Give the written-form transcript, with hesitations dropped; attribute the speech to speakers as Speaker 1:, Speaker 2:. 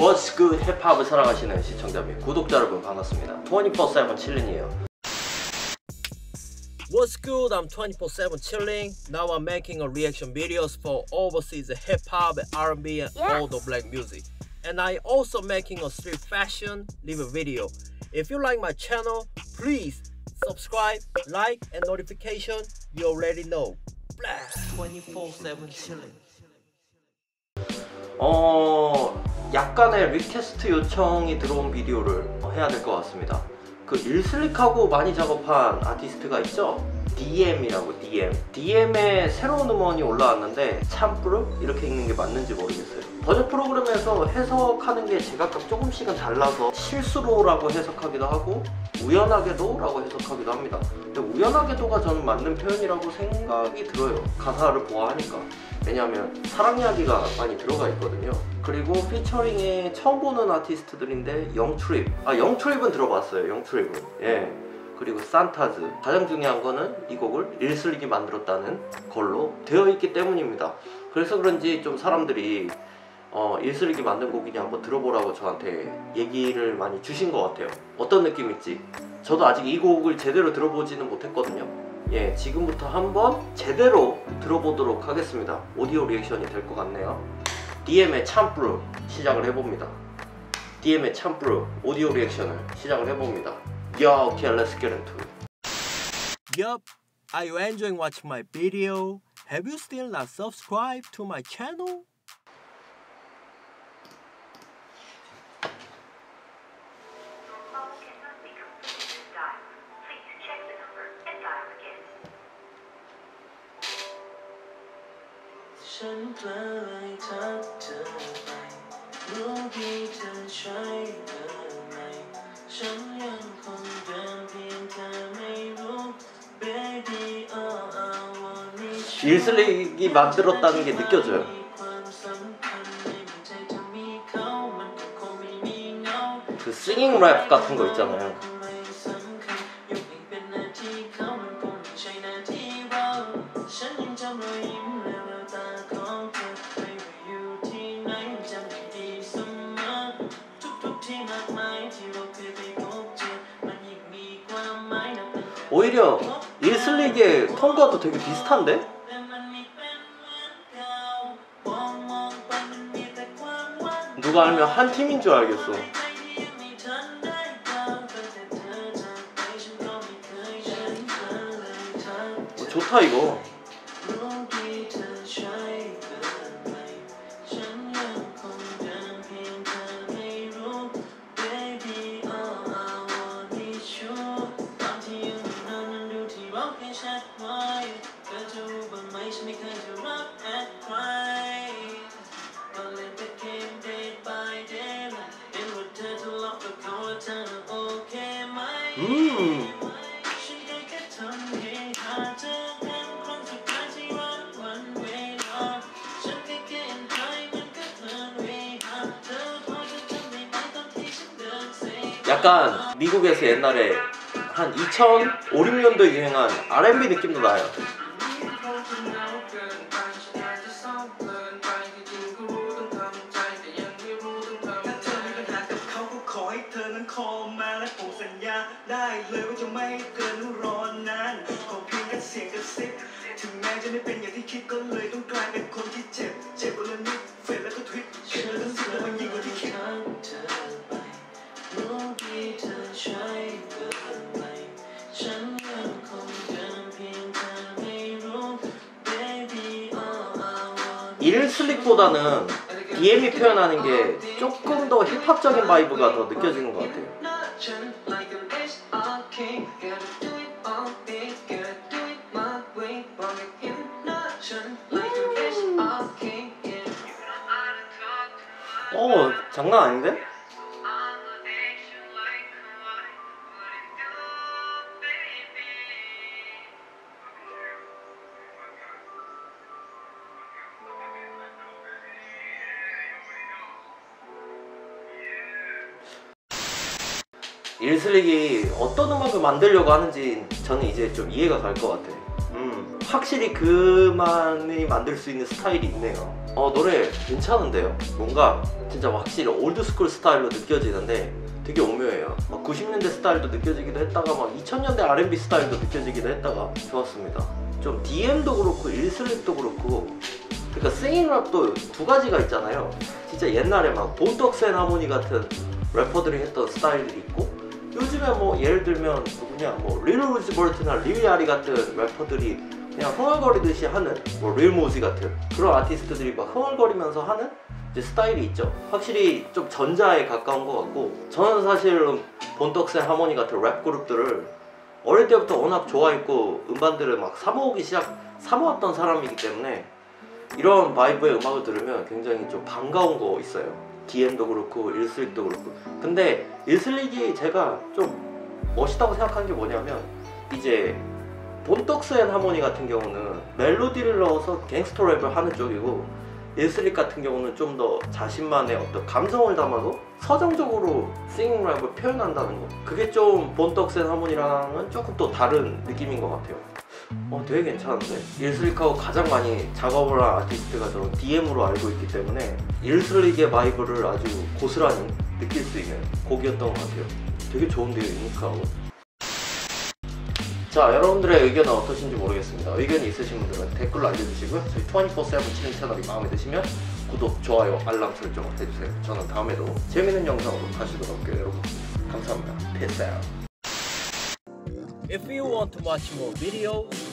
Speaker 1: What's good 힙합을 사랑하시는 시청자 및 구독자 여러분 반갑습니다. 24/7 칠린이에요. What's good? I'm 24/7 chilling. Now I'm making a reaction videos for overseas hip hop, R&B, and all the black music. And I also making a street fashion review video. If you like my channel, please subscribe, like, and notification. You already know. Blast 24/7 chilling. 약간의 리퀘스트 요청이 들어온 비디오를 해야 될 것 같습니다. 그 일슬릭하고 많이 작업한 아티스트가 있죠? DM이라고. DM의 새로운 음원이 올라왔는데 참프루? 이렇게 읽는 게 맞는지 모르겠어요. 버전 프로그램에서 해석하는 게 제각각 조금씩은 달라서 실수로라고 해석하기도 하고 우연하게도 라고 해석하기도 합니다. 근데 우연하게도가 저는 맞는 표현이라고 생각이 들어요. 가사를 보아하니까. 왜냐하면 사랑 이야기가 많이 들어가 있거든요. 그리고 피처링에 처음 보는 아티스트들인데 영트립. 영트립은 들어봤어요. 영트립은. 예. 그리고 산타즈. 가장 중요한 거는 이 곡을 일슬릭이 만들었다는 걸로 되어 있기 때문입니다. 그래서 그런지 좀 사람들이 일슬릭이 만든 곡이냐 한번 들어보라고 저한테 얘기를 많이 주신 것 같아요. 어떤 느낌일지. 저도 아직 이 곡을 제대로 들어보지는 못했거든요. 예, 지금부터 한번 제대로 들어보도록 하겠습니다. 오디오 리액션이 될 것 같네요. DM의 참프루 시작을 해봅니다. DM의 참프루 오디오 리액션을 시작을 해봅니다. Yo, okay, let's get into it. Yup, are you enjoying watching my video? Have you still not subscribed to my channel? 일슬릭이 만들었다는 게 느껴져요. 그 싱잉 랩 같은 거 있잖아요. 오히려 일슬릭의 톤과도 되게 비슷한데? 누가 알면 한 팀인 줄 알겠어. 좋다 이거. 약간 미국에서 옛날에 한 2005, 6년도에 유행한 R&B 느낌도 나요. 일슬릭보다는 DM이 표현하는 게 조금 더 힙합적인 바이브가 더 느껴지는 것 같아요. 장난 아닌데? 일슬릭이 어떤 음악을 만들려고 하는지 저는 이제 좀 이해가 갈 것 같아. 확실히 그만이 만들 수 있는 스타일이 있네요. 노래 괜찮은데요? 뭔가 진짜 확실히 올드스쿨 스타일로 느껴지는데 되게 오묘해요. 막 90년대 스타일도 느껴지기도 했다가 막 2000년대 R&B 스타일도 느껴지기도 했다가 좋았습니다. 좀 DM도 그렇고 일슬립도 그렇고, 그러니까 싱잉랩도 두 가지가 있잖아요. 진짜 옛날에 막 본떡센 하모니 같은 래퍼들이 했던 스타일이 있고, 요즘에 뭐 예를 들면 누구냐, 뭐 릴 우지 버트나 릴 야리 같은 래퍼들이 그냥 흥얼거리듯이 하는, 뭐 릴 모지 같은 그런 아티스트들이 막 흥얼거리면서 하는 이제 스타일이 있죠. 확실히 좀 전자에 가까운 것 같고, 저는 사실 본떡센 하모니 같은 랩 그룹들을 어릴 때부터 워낙 좋아했고 음반들을 막 사모았던 사람이기 때문에 이런 바이브의 음악을 들으면 굉장히 좀 반가운 거 있어요. DM도 그렇고 일슬릭도 그렇고. 근데 일슬릭이 제가 좀 멋있다고 생각하는 게 뭐냐면, 이제 본떡스앤 하모니 같은 경우는 멜로디를 넣어서 갱스터 랩을 하는 쪽이고, 일슬릭 같은 경우는 좀 더 자신만의 어떤 감성을 담아서 서정적으로 싱잉 랩을 표현한다는 거, 그게 좀 본떡스앤 하모니랑은 조금 또 다른 느낌인 것 같아요. 되게 괜찮은데? 일슬릭하고 가장 많이 작업을 한 아티스트가 저는 DM으로 알고 있기 때문에 일슬릭의 바이브를 아주 고스란히 느낄 수 있는 곡이었던 것 같아요. 되게 좋은데요, 유니크하고. 자, 여러분들의 의견은 어떠신지 모르겠습니다. 의견이 있으신 분들은 댓글로 알려주시고요. 저희 24/7 칠링 채널이 마음에 드시면 구독, 좋아요, 알람 설정을 해주세요. 저는 다음에도 재밌는 영상으로 다시 돌아올게요, 여러분. 감사합니다. Peace out. If you want to watch more videos,